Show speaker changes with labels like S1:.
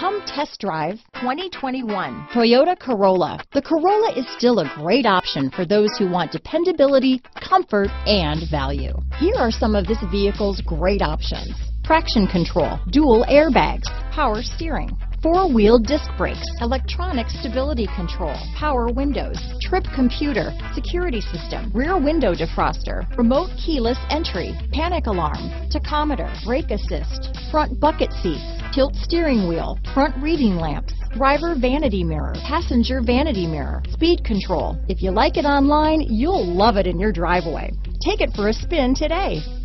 S1: Come test drive 2021 Toyota Corolla. The Corolla is still a great option for those who want dependability, comfort, and value. Here are some of this vehicle's great options: traction control, dual airbags, power steering, four-wheel disc brakes, electronic stability control, power windows, trip computer, security system, rear window defroster, remote keyless entry, panic alarm, tachometer, brake assist, front bucket seats, tilt steering wheel, front reading lamps, driver vanity mirror, passenger vanity mirror, speed control. If you like it online, you'll love it in your driveway. Take it for a spin today.